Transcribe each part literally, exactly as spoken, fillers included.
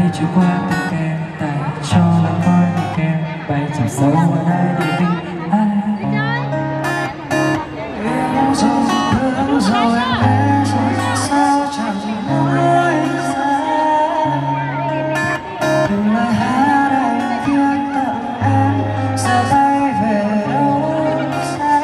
trôi qua từng em tại cho lại coi những em bay chìm sâu ở đây để vì ai yêu rồi thương rồi em bé rồi sao chẳng nói ra từng lời hát anh viết tặng em giờ bay về đâu xa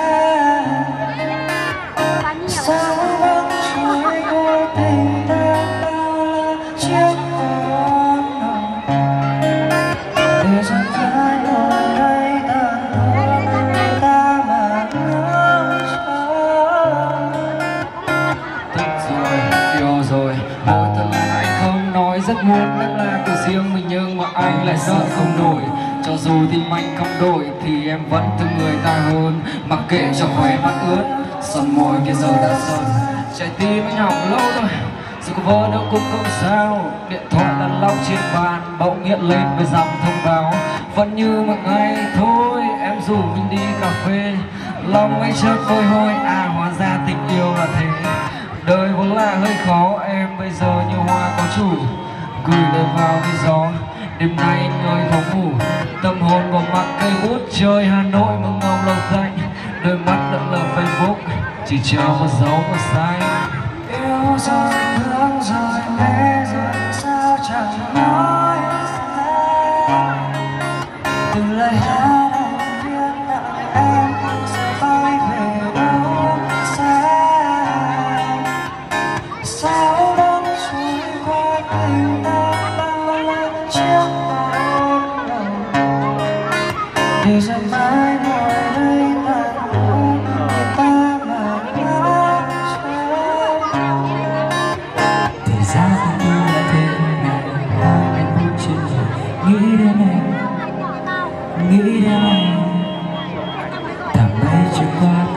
sao vẫn trôi qua tình ta bao la chiếc con lòng để dần dãi ở đây ta thương người ta mà ngóng chờ thích rồi yêu rồi mỗi lần anh không nói rất muốn em là của riêng mình nhưng mà anh lại sợ không nổi cho dù tim anh không đổi thì em vẫn thương người ta hơn mặc kệ cho khóe mắt ướt son môi kia giờ đã dần trái tim anh hỏng lâu rồi dù có vỡ đâu cũng không sao điện thoại lăn lóc trên bàn bỗng hiện lên với dòng thông báo vẫn như một ngày thôi em rủ mình đi cà phê lòng anh chợt bồi hồi à hóa ra tình yêu là thế đời vốn là hơi khó em bây giờ như hoa có chủ gửi lời vào với gió đêm nay anh ơi không ngủ tâm hồn của mặt cây bút trời Hà Nội mừng ngông lâu tanh đôi mắt lợn lờ Facebook chỉ chờ một dấu một sai yêu rồi thương rồi mê rồi sao chẳng nói ra từng lời hát anh viết tặng em sẽ bay về đâu xa sao bóng trôi qua tình ta bao la chiếc con lòng để rồi mãi ngồi đây tàn thương người ta mà ngóng chờ thì ra tình yêu là thế này hai anh vui trên đời nghĩ đến em nghĩ đến em thảm mây trôi qua